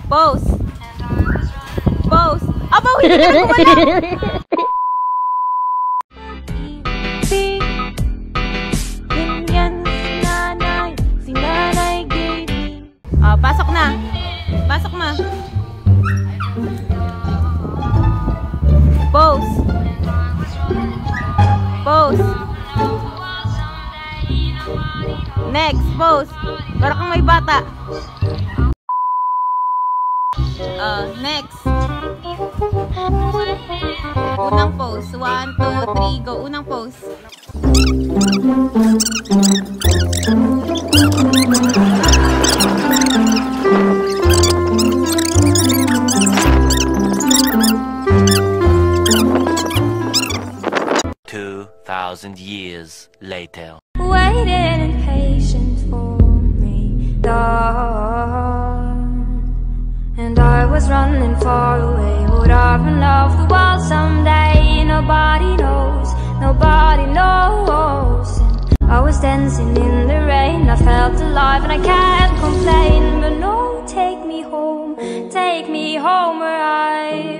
Pose. Pose. Aba, hindi ka na gumalaw. Pasok na. Pasok na. Pose. Pose. Next, pose. Para kang may bata. Next. Unang pose. 1, 2, 3, go. Unang pose. Years later. Waiting in patience for me, dawn. And I was running far away. Would I run off the world someday? Nobody knows, nobody knows. And I was dancing in the rain. I felt alive and I can't complain. But no, take me home where I